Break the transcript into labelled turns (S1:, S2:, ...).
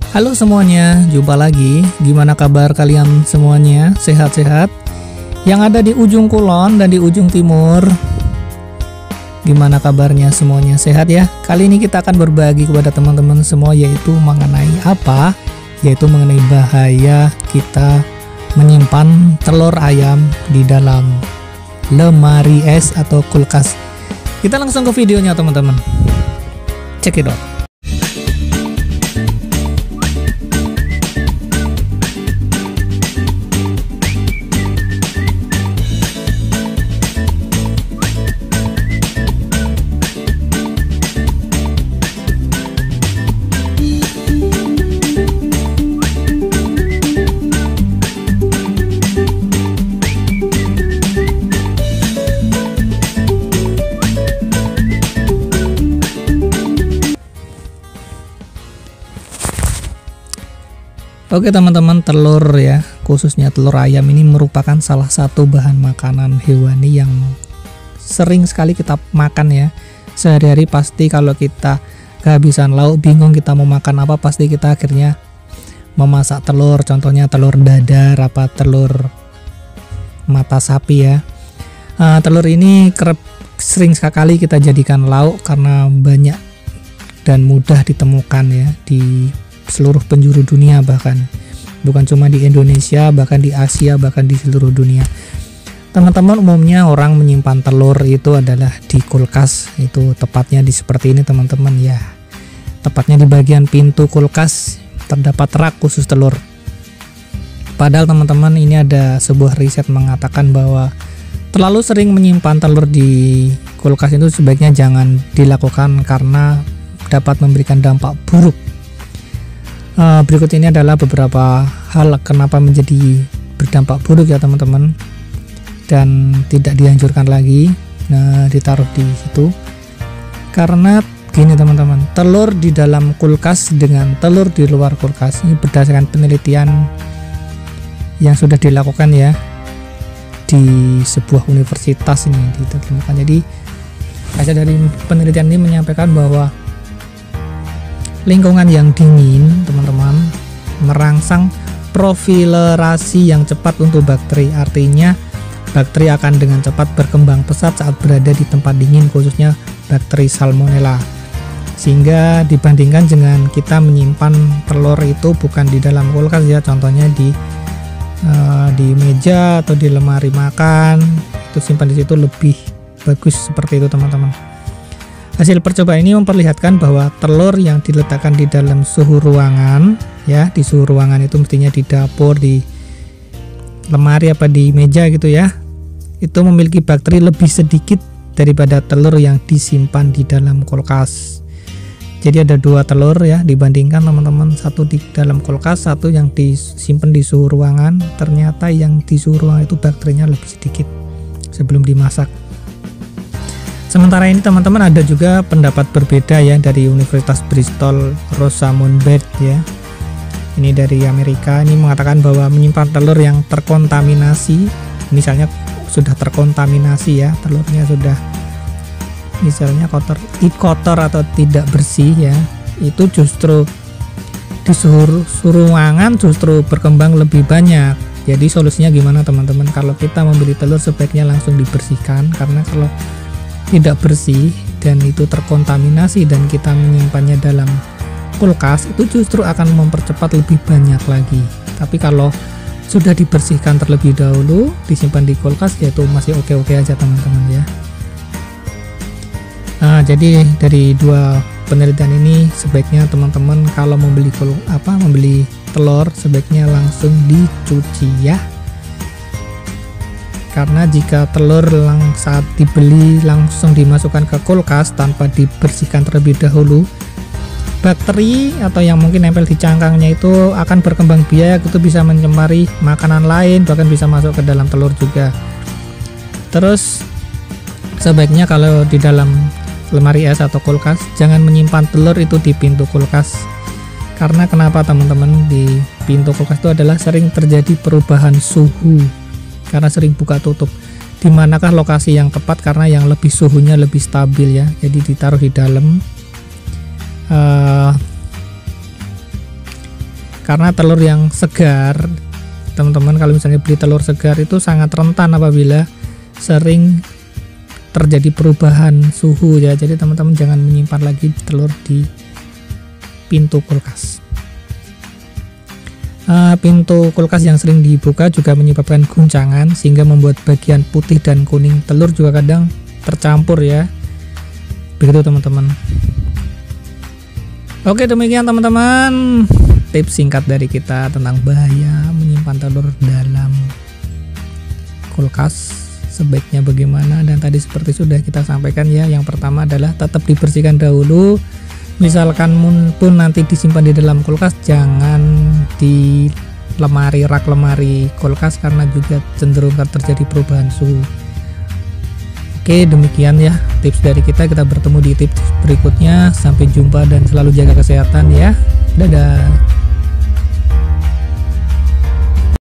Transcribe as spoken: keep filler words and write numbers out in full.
S1: Halo semuanya, jumpa lagi. Gimana kabar kalian semuanya? Sehat-sehat? Yang ada di ujung kulon dan di ujung timur, gimana kabarnya semuanya? Sehat ya? Kali ini kita akan berbagi kepada teman-teman semua, yaitu mengenai apa? Yaitu mengenai bahaya kita menyimpan telur ayam di dalam lemari es atau kulkas. Kita langsung ke videonya teman-teman. Check it out. Oke teman-teman, telur ya, khususnya telur ayam ini merupakan salah satu bahan makanan hewani yang sering sekali kita makan ya. Sehari-hari pasti kalau kita kehabisan lauk, bingung kita mau makan apa, pasti kita akhirnya memasak telur. Contohnya telur dadar, apa telur mata sapi ya. Uh, telur ini kerap sering sekali kita jadikan lauk karena banyak dan mudah ditemukan ya di seluruh penjuru dunia, bahkan bukan cuma di Indonesia, bahkan di Asia, bahkan di seluruh dunia. Teman-teman, umumnya orang menyimpan telur itu adalah di kulkas, itu tepatnya di seperti ini teman-teman ya. Tepatnya di bagian pintu kulkas terdapat rak khusus telur. Padahal teman-teman, ini ada sebuah riset mengatakan bahwa terlalu sering menyimpan telur di kulkas itu sebaiknya jangan dilakukan karena dapat memberikan dampak buruk. Uh, berikut ini adalah beberapa hal kenapa menjadi berdampak buruk ya teman-teman, dan tidak dianjurkan lagi nah ditaruh di situ. Karena gini teman-teman, telur di dalam kulkas dengan telur di luar kulkas ini berdasarkan penelitian yang sudah dilakukan ya di sebuah universitas ini ditemukan. Jadi hasil dari penelitian ini menyampaikan bahwa lingkungan yang dingin teman-teman merangsang profilerasi yang cepat untuk bakteri. Artinya bakteri akan dengan cepat berkembang pesat saat berada di tempat dingin, khususnya bakteri salmonella. Sehingga dibandingkan dengan kita menyimpan telur itu bukan di dalam kulkas ya, contohnya di uh, di meja atau di lemari makan, itu simpan di situ lebih bagus seperti itu teman-teman. Hasil percobaan ini memperlihatkan bahwa telur yang diletakkan di dalam suhu ruangan ya, di suhu ruangan itu mestinya di dapur, di lemari apa di meja gitu ya, itu memiliki bakteri lebih sedikit daripada telur yang disimpan di dalam kulkas. Jadi ada dua telur ya dibandingkan teman-teman, satu di dalam kulkas, satu yang disimpan di suhu ruangan. Ternyata yang di suhu ruangan itu bakterinya lebih sedikit sebelum dimasak. Sementara ini teman-teman, ada juga pendapat berbeda ya dari Universitas Bristol Rosamund Bed ya. Ini dari Amerika, ini mengatakan bahwa menyimpan telur yang terkontaminasi, misalnya sudah terkontaminasi ya, telurnya sudah misalnya kotor, kotor atau tidak bersih ya, itu justru di suhu, suhu ruangan justru berkembang lebih banyak. Jadi solusinya gimana teman-teman? Kalau kita membeli telur sebaiknya langsung dibersihkan, karena kalau tidak bersih dan itu terkontaminasi dan kita menyimpannya dalam kulkas, itu justru akan mempercepat lebih banyak lagi. Tapi kalau sudah dibersihkan terlebih dahulu, disimpan di kulkas, yaitu masih oke-oke aja teman-teman ya. Nah, jadi dari dua penelitian ini sebaiknya teman-teman kalau membeli kul apa membeli telur sebaiknya langsung dicuci ya. Karena jika telur lang saat dibeli langsung dimasukkan ke kulkas tanpa dibersihkan terlebih dahulu, bakteri atau yang mungkin nempel di cangkangnya itu akan berkembang biak, itu bisa mencemari makanan lain, bahkan bisa masuk ke dalam telur juga. Terus sebaiknya kalau di dalam lemari es atau kulkas, jangan menyimpan telur itu di pintu kulkas. Karena kenapa teman-teman, di pintu kulkas itu adalah sering terjadi perubahan suhu karena sering buka tutup. Dimanakah lokasi yang tepat? Karena yang lebih suhunya lebih stabil ya, jadi ditaruh di dalam. uh, karena telur yang segar, teman-teman kalau misalnya beli telur segar itu sangat rentan apabila sering terjadi perubahan suhu ya. Jadi teman-teman jangan menyimpan lagi telur di pintu kulkas. Uh, pintu kulkas yang sering dibuka juga menyebabkan guncangan sehingga membuat bagian putih dan kuning telur juga kadang tercampur ya. Begitu teman-teman. Oke, demikian teman-teman tips singkat dari kita tentang bahaya menyimpan telur dalam kulkas, sebaiknya bagaimana, dan tadi seperti sudah kita sampaikan ya. Yang pertama adalah tetap dibersihkan dahulu. Misalkan pun nanti disimpan di dalam kulkas, jangan di lemari, rak lemari kulkas karena juga cenderung terjadi perubahan suhu. Oke, demikian ya tips dari kita. Kita bertemu di tips berikutnya. Sampai jumpa dan selalu jaga kesehatan ya. Dadah.